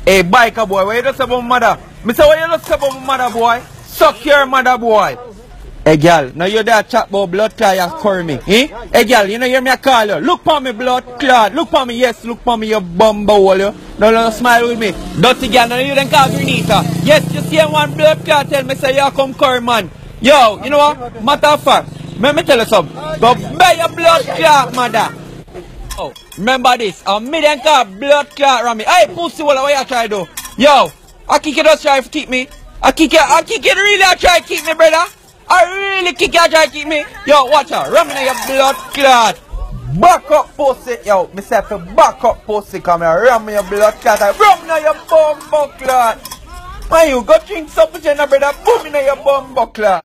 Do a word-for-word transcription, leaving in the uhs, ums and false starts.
Hey, biker boy, what you just say about my mother? Me say, what you just say about my mother, boy? Suck your mother, boy. Hey, girl, now you there chat about blood clot, you curry me. Eh? Hey, girl, you know hear me a call you. Look for me, blood clot. Look for me, yes, look for me, you bumble, you. No, no, smile with me. Dirty girl, now you then call Grenita. Yes, you see one blood clot, tell me, say, you come curry, man. Yo, you know what? Matter of fact, let me tell you something. Go buy your blood clot, mother. Oh, remember this, a million car blood clot around me. Hey, pussy, what are you trying to do? Yo, I kick it just try to keep me. I kick it, I kick it really, I try to keep me, brother. I really kick it, I try to keep me. Yo, watch out, ram in your blood clot. Back up, pussy. Yo, myself, back up, pussy, come here. Ram in your blood clot. Ram in your bum clot. Man, you go drink something, brother. Boom in your bum clot.